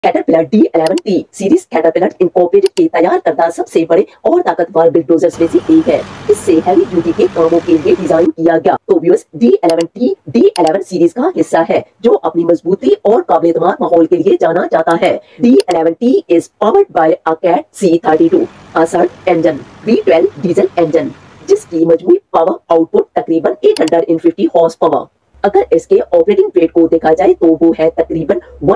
Caterpillar D11T series caterpillar incorporated के तैयार करदा सबसे बड़े और ताकतवर बिल्डोजर्स में से एक है। इससे हैवी ड्यूटी के कामों के लिए डिजाइन किया गया। तो व्यूअर्स, D11T D11 सीरीज का हिस्सा है जो अपनी मजबूती और काबिल-ए-एतमाद माहौल के लिए जाना जाता है। D11T is powered by a Cat C32 ACERT engine V12 diesel engine, जिसकी मजमूई पावर आउटपुट तकरीबन 850 हॉर्स पावर। अगर इसके ऑपरेटिंग रेट को देखा जाए तो वो है तकरीबन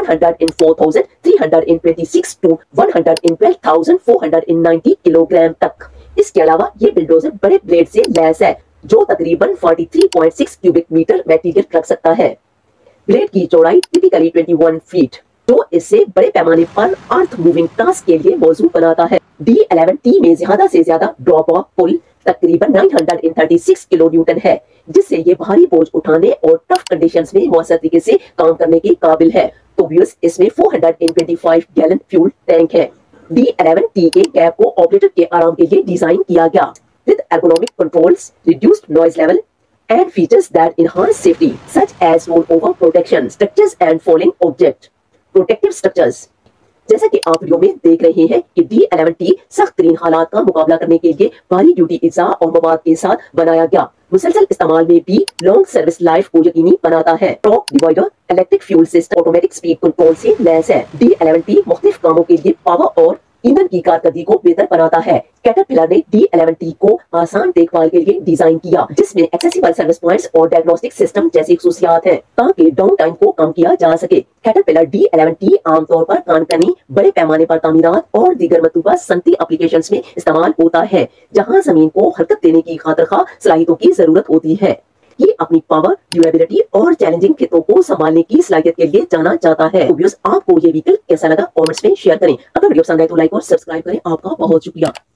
104,326 टू 112,490 किलोग्राम तक। इसके अलावा ये बिल्डोजर बड़े ब्लेड से लैस है जो तकरीबन 43.6 क्यूबिक मीटर मटेरियल रख सकता है। ब्लेड की चौड़ाई टिपिकली 21 फीट, जो इससे बड़े पैमाने पर अर्थ मूविंग टास्क के लिए मौजूद बनाता है। D11T में ज्यादा से ज्यादा ड्रॉप ऑफ पुल तकरीबन 936 किलो न्यूटन है, जिससे ये भारी बोझ उठाने और टफ कंडीशंस में मौसर तरीके से काम करने के काबिल है। तो व्यूअर्स, इसमें 425 गैलन फ्यूल टैंक है। D11T के कैब को ऑपरेटर के आराम के लिए डिजाइन किया गया with ergonomic controls, reduced noise level and features that enhance safety such as rollover protection structures and falling object protective structures। जैसा कि आप वीडियो में देख रहे हैं कि D11T सख्त तरीन हालात का मुकाबला करने के लिए भारी ड्यूटी इज़ा और मवाद के साथ बनाया गया। मुसलसल इस्तेमाल में भी लॉन्ग सर्विस लाइफ को यकीनी बनाता है। Torque divider, electric fuel system, automatic speed control से लैस है। D11T मुख्तलिफ कामों के लिए पावर और ईंधन की कारकर्दगी को बेहतर बनाता है। कैटरपिलर ने D11T को आसान देखभाल के लिए डिजाइन किया, जिसमें एक्सेसिबल सर्विस पॉइंट्स और डायग्नोस्टिक सिस्टम जैसी खसूसियात हैं ताकि डाउन टाइम को कम किया जा सके। कैटरपिलर D11T आमतौर पर कानकनी, बड़े पैमाने पर तामीरात और दीगर मतलूबा सनती एप्लीकेशंस में इस्तेमाल होता है, जहां जमीन को हरकत देने की खातिर सलाहियतों की जरूरत होती है। ये अपनी पावर, ड्यूरेबिलिटी और चैलेंजिंग खेतों को संभालने की सलाहियत के लिए जाना जाता है। तो व्यूअर्स, आपको ये व्हीकल कैसा लगा कमेंट्स में शेयर करें। अगर वीडियो पसंद आए तो लाइक और सब्सक्राइब करें। आपका बहुत शुक्रिया।